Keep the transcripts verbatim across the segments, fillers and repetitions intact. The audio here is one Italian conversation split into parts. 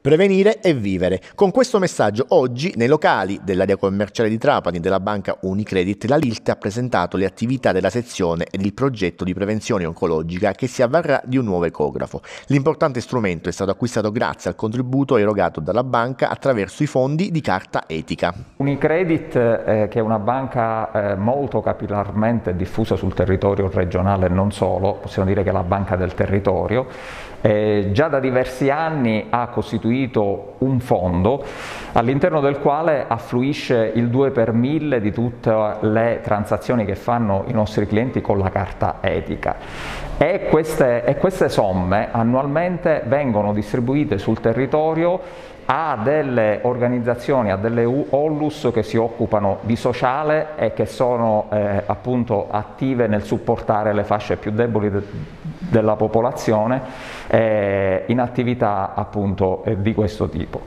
Prevenire e vivere. Con questo messaggio oggi nei locali dell'area commerciale di Trapani della banca Unicredit la Lilt ha presentato le attività della sezione ed il progetto di prevenzione oncologica che si avvarrà di un nuovo ecografo. L'importante strumento è stato acquistato grazie al contributo erogato dalla banca attraverso i fondi di carta etica. Unicredit, eh, che è una banca eh, molto capillarmente diffusa sul territorio regionale e non solo, possiamo dire che è la banca del territorio, eh, già da diversi anni ha costituito un fondo all'interno del quale affluisce il due per mille di tutte le transazioni che fanno i nostri clienti con la carta etica e queste, e queste somme annualmente vengono distribuite sul territorio a delle organizzazioni, a delle Onlus che si occupano di sociale e che sono eh, appunto attive nel supportare le fasce più deboli de della popolazione eh, in attività appunto eh, di questo tipo.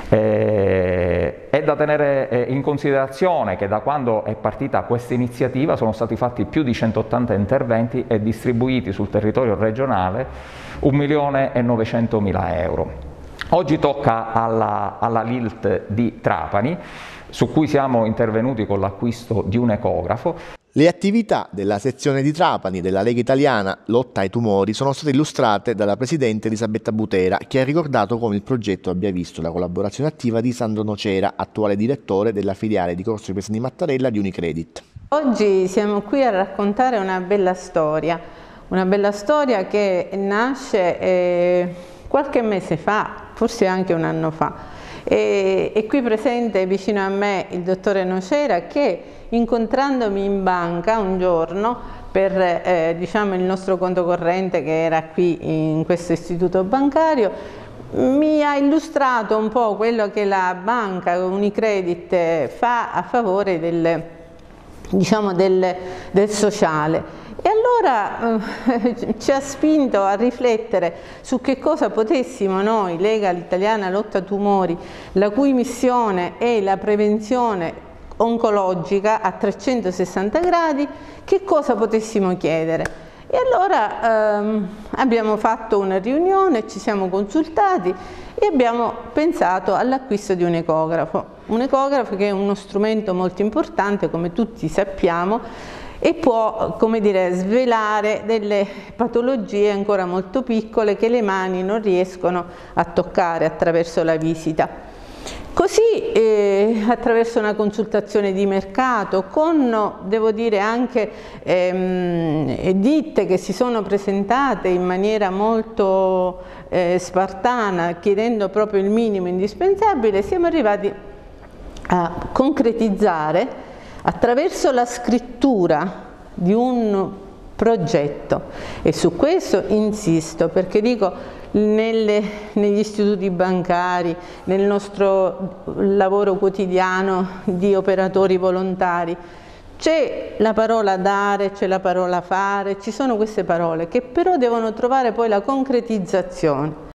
Eh, è da tenere eh, in considerazione che da quando è partita questa iniziativa sono stati fatti più di centottanta interventi e distribuiti sul territorio regionale un milione e novecentomila euro. Oggi tocca alla, alla Lilt di Trapani, su cui siamo intervenuti con l'acquisto di un ecografo. Le attività della sezione di Trapani della Lega Italiana Lotta ai Tumori sono state illustrate dalla presidente Elisabetta Butera, che ha ricordato come il progetto abbia visto la collaborazione attiva di Sandro Nocera, attuale direttore della filiale di Corso Piazza di Mattarella di Unicredit. Oggi siamo qui a raccontare una bella storia, una bella storia che nasce eh, qualche mese fa, forse anche un anno fa. E, e qui presente vicino a me il dottore Nocera che, incontrandomi in banca un giorno per eh, diciamo il nostro conto corrente che era qui in questo istituto bancario, mi ha illustrato un po' quello che la banca Unicredit fa a favore del, diciamo del, del sociale. E allora eh, ci ha spinto a riflettere su che cosa potessimo noi, Lega Italiana Lotta Tumori, la cui missione è la prevenzione oncologica a trecentosessanta gradi, che cosa potessimo chiedere. E allora ehm, abbiamo fatto una riunione, ci siamo consultati e abbiamo pensato all'acquisto di un ecografo. Un ecografo che è uno strumento molto importante, come tutti sappiamo, e può, come dire, svelare delle patologie ancora molto piccole che le mani non riescono a toccare attraverso la visita. Così eh, attraverso una consultazione di mercato con, devo dire, anche ehm, ditte che si sono presentate in maniera molto eh, spartana, chiedendo proprio il minimo indispensabile, siamo arrivati a concretizzare attraverso la scrittura di un progetto, e su questo insisto perché dico nelle, negli istituti bancari, nel nostro lavoro quotidiano di operatori volontari c'è la parola dare, c'è la parola fare, ci sono queste parole che però devono trovare poi la concretizzazione.